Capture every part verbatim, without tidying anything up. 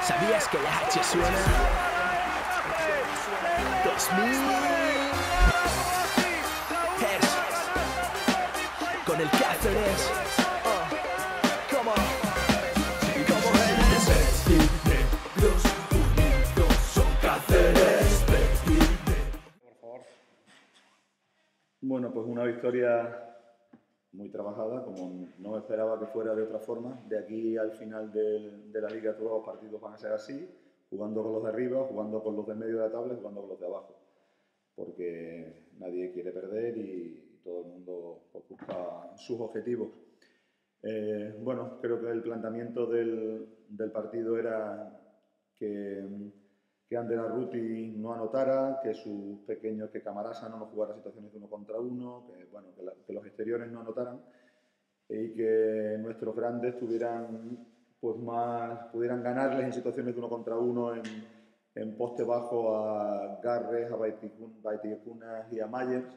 ¿Sabías que la H suena? dos mil Hertz con el Cáceres. Oh, come on. Como Hertz. Negros unidos son Cáceres. Por favor. Bueno, pues una victoria muy trabajada, como no me esperaba que fuera de otra forma. De aquí al final de, de la liga todos los partidos van a ser así, jugando con los de arriba, jugando con los del medio de la tabla y jugando con los de abajo. Porque nadie quiere perder y todo el mundo pues, busca sus objetivos. Eh, bueno, creo que el planteamiento del, del partido era que, que Ander Arruti no anotara, que sus pequeños, que Camarasa no nos jugara situaciones de uno contra uno, que, bueno, que, la, que los exteriores no anotaran y que nuestros grandes tuvieran, pues más, pudieran ganarles en situaciones de uno contra uno en, en poste bajo a Garres, a Baiticunas y a Myers.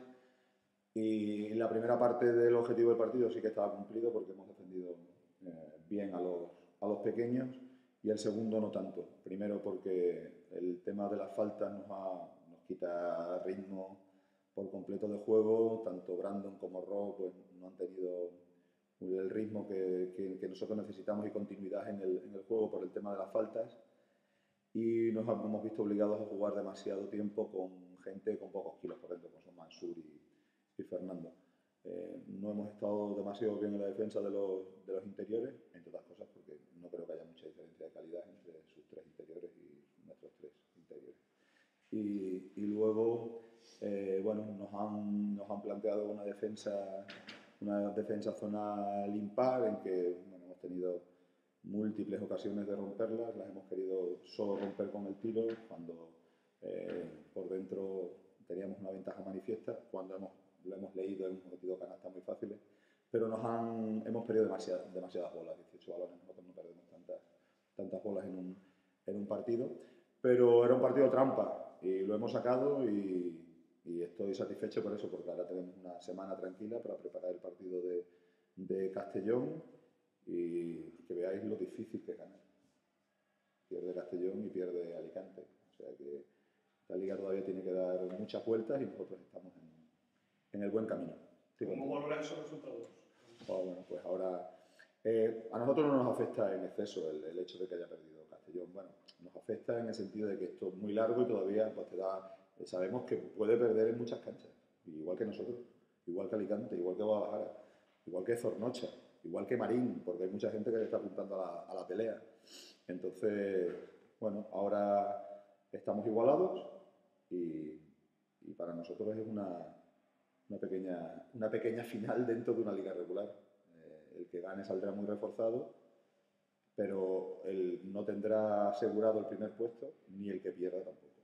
Y la primera parte del objetivo del partido sí que estaba cumplido porque hemos defendido eh, bien a los, a los pequeños, y el segundo no tanto. Primero porque el tema de las faltas nos, ha, nos quita ritmo por completo de juego. Tanto Brandon como Rob pues, no han tenido el ritmo que, que, que nosotros necesitamos y continuidad en el, en el juego por el tema de las faltas. Y nos hemos visto obligados a jugar demasiado tiempo con gente con pocos kilos por dentro, como son Mansur y y Fernando. Eh, no hemos estado demasiado bien en la defensa de los, de los interiores, entre otras cosas porque no creo que haya mucha diferencia de calidad entre sus tres interiores y nuestros tres interiores. Y, y luego, eh, bueno, nos han, nos han planteado una defensa, una defensa zonal impar en que bueno, hemos tenido múltiples ocasiones de romperlas, las hemos querido solo romper con el tiro, cuando eh, por dentro teníamos una ventaja manifiesta, cuando hemos lo hemos leído, hemos metido canastas muy fáciles, pero nos han, hemos perdido demasiadas, demasiadas bolas, dieciocho balones, nosotros no perdemos tantas, tantas bolas en un, en un partido, pero era un partido trampa y lo hemos sacado y, y estoy satisfecho por eso, porque ahora tenemos una semana tranquila para preparar el partido de, de Castellón y que veáis lo difícil que es ganar. Pierde Castellón y pierde Alicante, o sea que la liga todavía tiene que dar muchas vueltas y nosotros estamos en en el buen camino. Sí, ¿Cómo valoras esos resultados? Oh, bueno, pues ahora, eh, a nosotros no nos afecta en exceso el, el hecho de que haya perdido Castellón. Bueno, nos afecta en el sentido de que esto es muy largo y todavía pues, te da, eh, sabemos que puede perder en muchas canchas, igual que nosotros, igual que Alicante, igual que Guadalajara, igual que Zornocha, igual que Marín, porque hay mucha gente que le está apuntando a la, a la pelea. Entonces, bueno, ahora estamos igualados y, y para nosotros es una Una pequeña, una pequeña final dentro de una liga regular. Eh, el que gane saldrá muy reforzado, pero él no tendrá asegurado el primer puesto, ni el que pierda tampoco.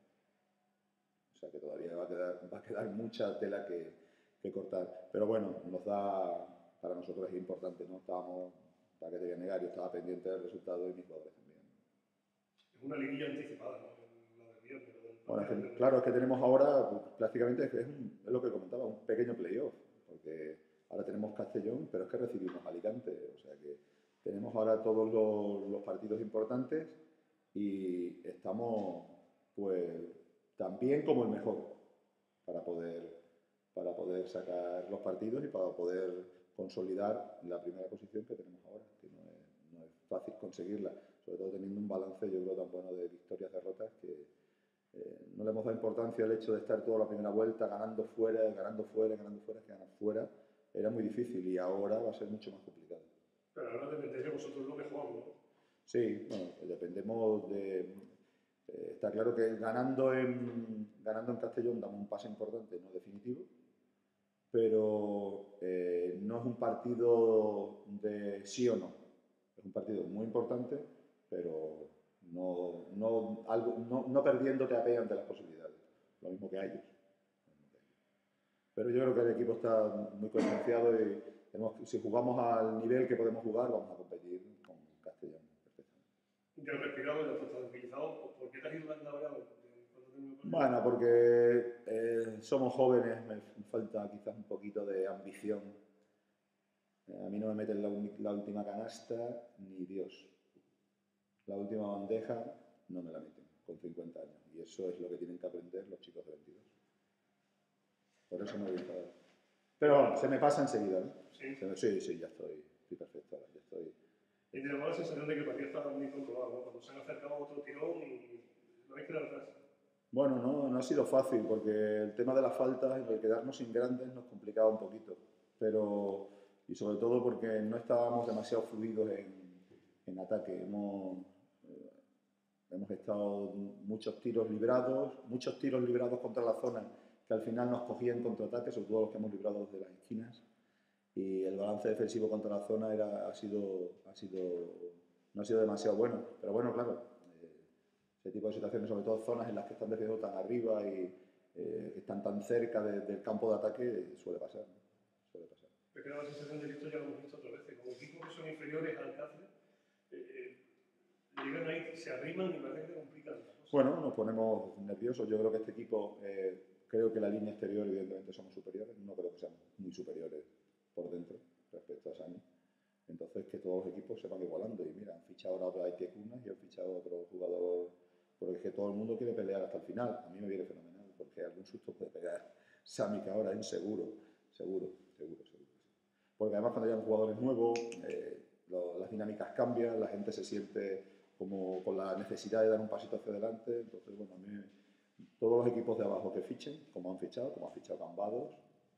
O sea que todavía va a quedar, va a quedar mucha tela que, que cortar. Pero bueno, nos da, para nosotros es importante, ¿no? Estábamos, para que te voy a negar, yo estaba pendiente del resultado y mis jugadores también. Es una liguilla anticipada, ¿no? La de viernes. Bueno, es que, claro, es que tenemos ahora, pues, prácticamente, es, un, es lo que comentaba, un pequeño playoff, porque ahora tenemos Castellón, pero es que recibimos Alicante, o sea que tenemos ahora todos los, los partidos importantes y estamos, pues, tan bien como el mejor para poder, para poder sacar los partidos y para poder consolidar la primera posición que tenemos ahora, que no es, no es fácil conseguirla, sobre todo teniendo un balance, yo creo, tan bueno de victorias-derrotas que Eh, no le hemos dado importancia al hecho de estar toda la primera vuelta ganando fuera, ganando fuera, ganando fuera, que ganar fuera era muy difícil y ahora va a ser mucho más complicado. Pero ahora dependéis de vosotros lo mejor, ¿no? Sí, bueno, dependemos de... Eh, está claro que ganando en, ganando en Castellón damos un paso importante, no definitivo, pero eh, no es un partido de sí o no. Es un partido muy importante, pero... No, no, algo, no, no perdiéndote a pie ante las posibilidades, lo mismo que a ellos. Pero yo creo que el equipo está muy concienciado y tenemos, si jugamos al nivel que podemos jugar, vamos a competir con Castellón perfectamente. ¿Ya has respirado? ¿Ya estás tranquilizado? ¿Por qué te has ido tan cabreado? Bueno, porque eh, somos jóvenes, me falta quizás un poquito de ambición. Eh, a mí no me meten la, la última canasta ni Dios. la última bandeja no me la meten con cincuenta años. Y eso es lo que tienen que aprender los chicos de veintidós. Por eso me voy a enfadar. Pero bueno, se me pasa enseguida, ¿no? Sí. Se me, sí, sí, ya estoy, estoy perfecto ahora, ya estoy. Y te da la sensación de que el partido estaba muy controlado, ¿no? Cuando se han acercado a otro tirón y lo habéis quedado atrás. Bueno, no, no ha sido fácil porque el tema de las faltas, el quedarnos sin grandes nos complicaba un poquito. Pero, y sobre todo porque no estábamos demasiado fluidos en, en ataque. Hemos, eh, hemos estado muchos tiros librados, muchos tiros librados contra la zona que al final nos cogían contraataque, sobre todo los que hemos librado desde las esquinas. Y el balance defensivo contra la zona era, ha sido, ha sido, no ha sido demasiado bueno. Pero bueno, claro, eh, ese tipo de situaciones, sobre todo zonas en las que están defendiendo tan arriba y eh, están tan cerca de, del campo de ataque, suele pasar, ¿no? Suele pasar. Me queda la sensación de que esto ya lo hemos visto otras veces. Como equipos que son inferiores al Cáceres, eh, llegan ahí, se arriman y parece que te complican. Bueno, nos ponemos nerviosos. Yo creo que este equipo, eh, creo que la línea exterior, evidentemente, somos superiores. No creo que seamos muy superiores por dentro respecto a Sami. Entonces, que todos los equipos se van igualando. Y mira, han fichado ahora a Itecunas y han fichado a otro jugador, porque es que todo el mundo quiere pelear hasta el final. A mí me viene fenomenal, porque algún susto puede pegar Sami, que ahora es seguro, seguro, seguro, seguro. Porque además cuando llegan jugadores nuevos, eh, lo, las dinámicas cambian, la gente se siente como con la necesidad de dar un pasito hacia adelante. Entonces, bueno, a mí, todos los equipos de abajo que fichen, como han fichado, como ha fichado Cambados,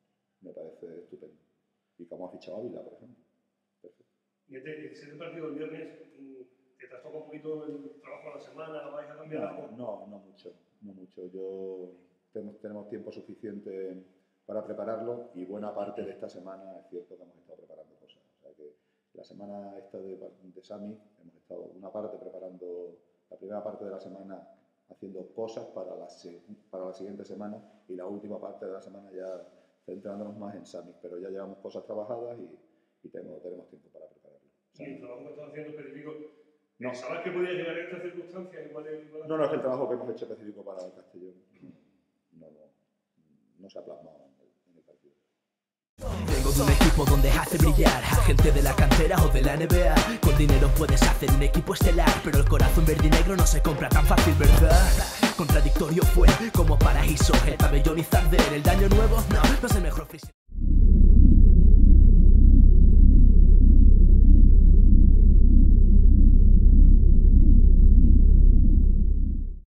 me parece estupendo. Y como ha fichado Ávila, por ejemplo. Perfecto. Y este, este partido el viernes, ¿te trastoca un poquito el trabajo de la semana? ¿Vais a cambiar algo? No, no, no mucho, no mucho. Yo, tenemos, tenemos tiempo suficiente para prepararlo y buena parte de esta semana es cierto que hemos estado preparando cosas. O sea que la semana esta de, de Sami hemos estado una parte preparando, la primera parte de la semana haciendo cosas para la, para la siguiente semana y la última parte de la semana ya centrándonos más en Sami, pero ya llevamos cosas trabajadas y, y tenemos, tenemos tiempo para prepararlo. ¿Y el trabajo que estás haciendo específico? No. ¿Sabes que podía llegar a estas circunstancias? Igual, igual No, no, es que el trabajo que hemos hecho específico para el Castellón no, no, no se ha plasmado en el, en el partido. Vengo de un equipo donde hace brillar a gente de la cantera o de la N B A. Con dinero puedes hacer un equipo estelar, pero el corazón verde y negro no se compra tan fácil, ¿verdad? Contradictorio fue como paraíso el pabellón Izarder. El daño nuevo, no, no es el mejor físico.